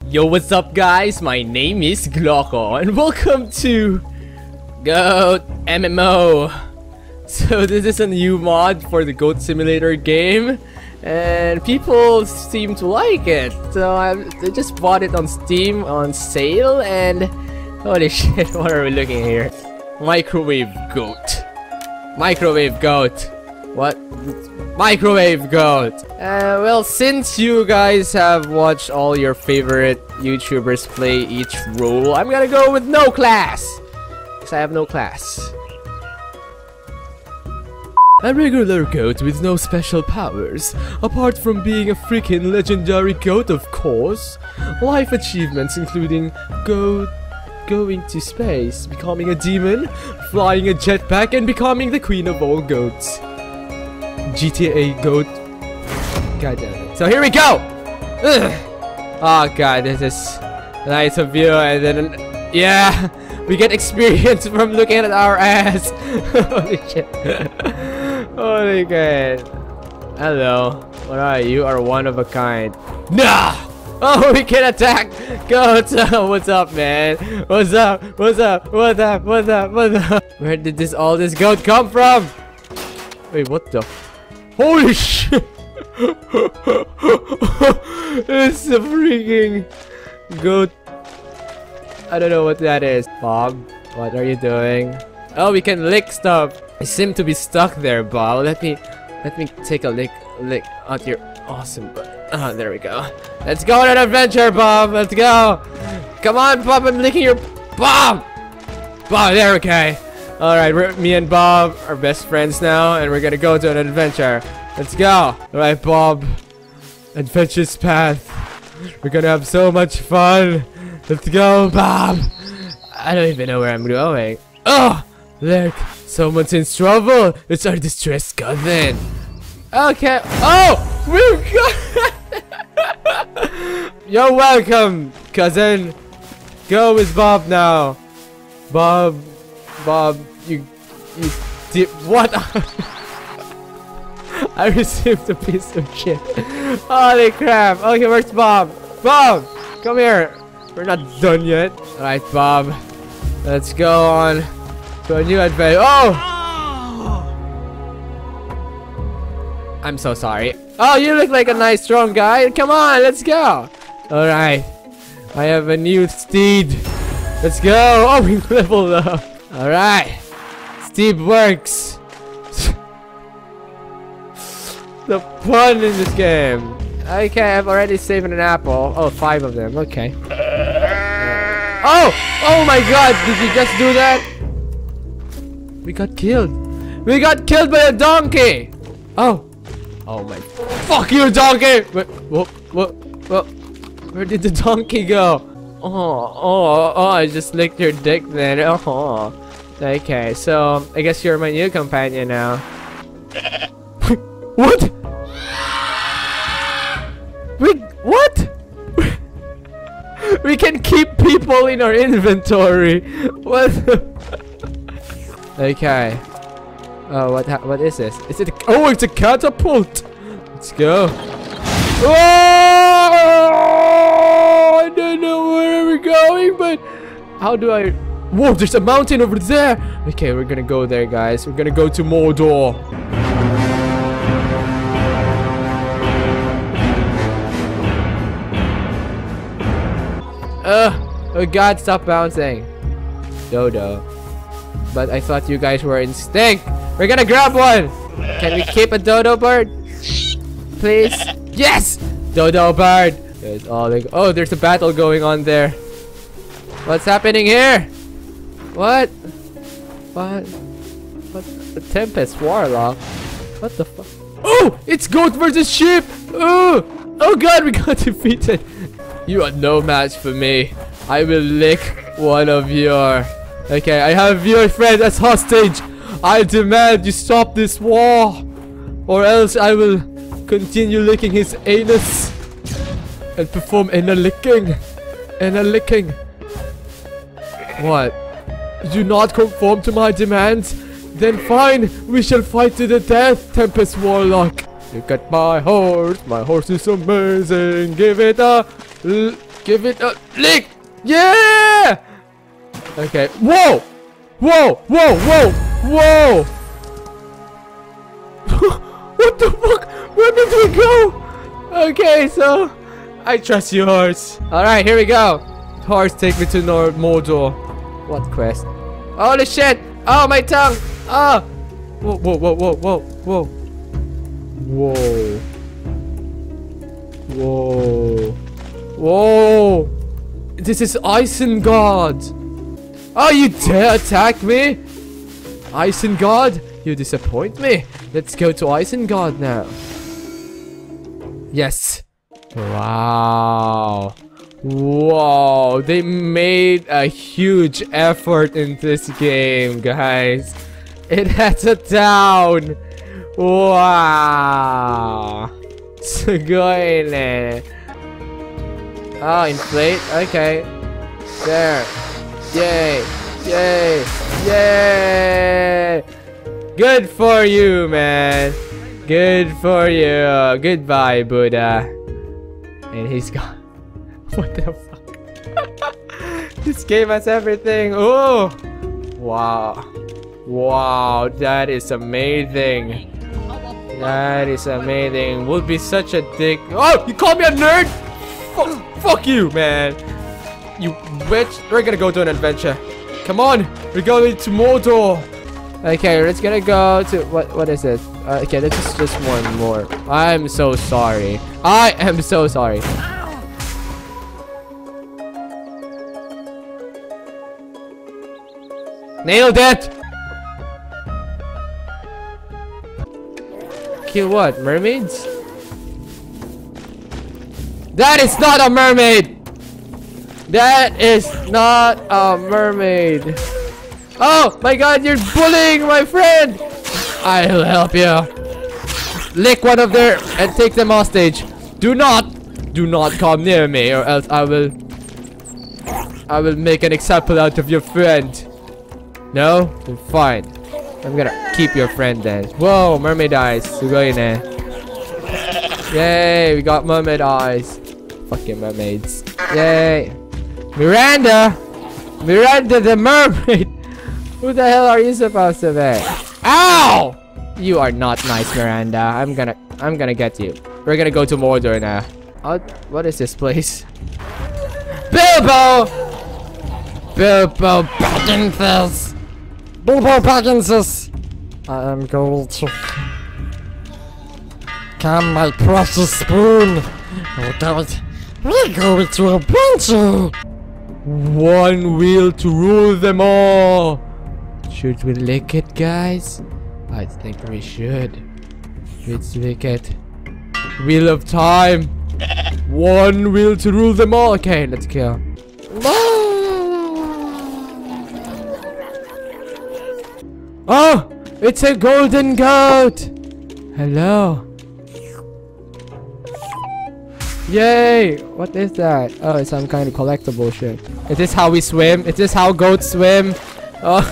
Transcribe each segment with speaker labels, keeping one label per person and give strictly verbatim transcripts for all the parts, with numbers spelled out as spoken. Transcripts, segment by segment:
Speaker 1: Yo, what's up guys? My name is Glocko and welcome to Goat M M O. So this is a new mod for the Goat Simulator game and people seem to like it. So I, I just bought it on Steam on sale and holy shit, what are we looking here? Microwave Goat. Microwave Goat. What? Microwave Goat. Uh, well, since you guys have watched all your favorite YouTubers play each role, I'm gonna go with no class. Because I have no class. A regular goat with no special powers, apart from being a freaking legendary goat, of course. Life achievements including goat, going to space, becoming a demon, flying a jetpack, and becoming the queen of all goats. G T A goat. God damn it. So here we go! Ugh. Oh god, this is nice of you, and then yeah, we get experience from looking at our ass. Holy shit. Holy god. Hello. What are you? You are one of a kind. Nah! Oh, we can attack goats. What's up, man? What's up? What's up? What's up? What's up? What's up? Where did this all this goat come from? Wait, what the? Holy shit! It's a freaking goat. I don't know what that is. Bob, what are you doing? Oh, we can lick stuff. I seem to be stuck there, Bob. Let me, let me take a lick, lick out your awesome butt. Oh, there we go. Let's go on an adventure, Bob. Let's go. Come on, Bob. I'm licking your Bob. Bob, there, okay. All right, we're, me and Bob are best friends now, and we're gonna go to an adventure. Let's go. All right, Bob. Adventure's path. We're gonna have so much fun. Let's go, Bob. I don't even know where I'm going. Oh, look. Someone's in trouble. It's our distressed cousin. Okay. Oh, we got. You're welcome, cousin. Go with Bob now. Bob. Bob, you, you did what? I received a piece of shit. Holy crap! Okay, where's Bob? Bob, come here. We're not done yet. All right, Bob. Let's go on to a new adventure. Oh! I'm so sorry. Oh, you look like a nice, strong guy. Come on, let's go. All right, I have a new steed. Let's go. Oh, we leveled up. Alright, Steve works. The fun in this game. Okay, I've already saved an apple. Oh, five of them. Okay. Oh! Oh my god, did you just do that? We got killed. We got killed by a donkey! Oh. Oh my. Fuck you, donkey! Wait, what? What? What? Where did the donkey go? Oh, oh, oh, I just licked your dick then. Oh. Okay, so I guess you're my new companion now. What? We what? We can keep people in our inventory. What? Okay. Oh, what? What is this? Is it? A, oh, it's a catapult. Let's go. Oh! I don't know where we're going, but how do I? Whoa, there's a mountain over there. Okay, we're gonna go there, guys. We're gonna go to Mordor. Ugh. Oh god, stop bouncing. Dodo. But I thought you guys were in stink. We're gonna grab one. Can we keep a dodo bird? Please? Yes! Dodo bird. There's all the oh, there's a battle going on there. What's happening here? What? What? What? The Tempest Warlock? What the fuck? Oh! It's goat versus sheep! Oh! Oh god, we got defeated! You are no match for me. I will lick one of your... Okay, I have your friend as hostage. I demand you stop this war, or else I will continue licking his anus and perform anal licking. Anal licking. What? Do not conform to my demands? Then fine, we shall fight to the death, Tempest Warlock. Look at my horse, my horse is amazing. Give it a l Give it a lick. Yeah. Okay. Whoa. Whoa. Whoa. Whoa. Whoa. What the fuck? Where did we go? Okay, so I trust you, horse. All right, here we go. Horse, take me to Nord Mordor. What quest? Holy shit! Oh, my tongue! Ah! Whoa, whoa, whoa, whoa, whoa, whoa. Whoa. Whoa. Whoa. This is Isengard. Oh, you dare attack me? Isengard? You disappoint me. Let's go to Isengard now. Yes. Wow. Whoa, they made a huge effort in this game, guys. It has a town. Wow. Sugoi ne. Oh, inflate? Okay. There. Yay. Yay. Yay. Good for you, man. Good for you. Goodbye, Buddha. And he's gone. What the fuck? This game has everything. Oh! Wow. Wow, that is amazing. That is amazing. Would be such a dick. Oh, you called me a nerd? Fuck, fuck you, man. You bitch. We're gonna go to an adventure. Come on. We're going to Mordor. Okay, let's gonna go to what? What is it? Uh, okay, this is just one more. I'm so sorry. I am so sorry. Nailed it! Kill what? Mermaids? That is not a mermaid! That is not a mermaid! Oh my god, you're bullying my friend! I'll help you. Lick one of their and take them hostage. Do not, do not come near me or else I will, I will make an example out of your friend. No? Then fine. I'm gonna keep your friend then. Whoa, mermaid eyes. Sugoi ne. Yay, we got mermaid eyes. Fucking mermaids. Yay. Miranda! Miranda the mermaid! Who the hell are you supposed to be? Ow! You are not nice, Miranda. I'm gonna I'm gonna get you. We're gonna go to Mordor now. Oh, what is this place? Bilbo! Bilbo Baggins! Bilbo Baggins! I am going to come, my precious spoon. Oh god, we're going to a adventure. One wheel to rule them all. Should we lick it, guys? I think we should. Let's lick it. Wheel of time. One wheel to rule them all. Okay, let's kill. Oh, it's a golden goat. Hello. Yay! What is that? Oh, it's some kind of collectible shit. Is this how we swim? Is this how goats swim? Oh.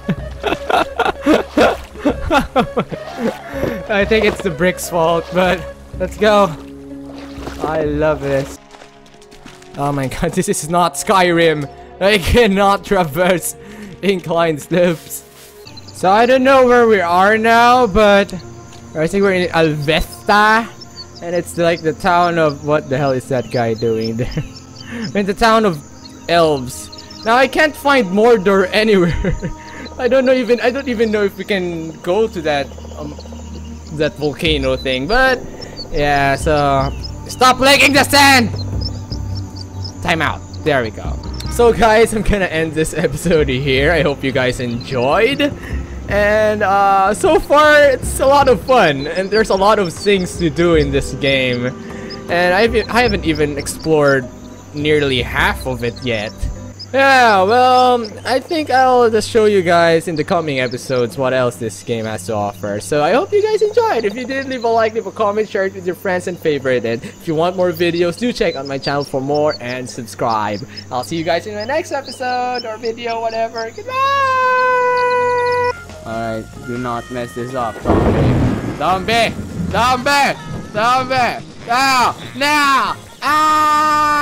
Speaker 1: I think it's the brick's fault, but let's go. I love this. Oh my god, this is not Skyrim. I cannot traverse inclined slopes. So I don't know where we are now, but I think we're in Alvesta. And it's like the town of... What the hell is that guy doing there? In the town of elves. Now I can't find Mordor anywhere. I don't know even... I don't even know if we can go to that... Um, that volcano thing. But... Yeah, so... Stop licking the sand! Time out. There we go. So guys, I'm gonna end this episode here. I hope you guys enjoyed. And uh, so far, it's a lot of fun, and there's a lot of things to do in this game. And I've, I haven't even explored nearly half of it yet. Yeah, well, I think I'll just show you guys in the coming episodes what else this game has to offer. So I hope you guys enjoyed. If you did, leave a like, leave a comment, share it with your friends, and favorite it. If you want more videos, do check out my channel for more and subscribe. I'll see you guys in my next episode or video, whatever. Goodbye! Alright, do not mess this up, zombie. Zombie! Zombie! Zombie! Now! Now! Ah!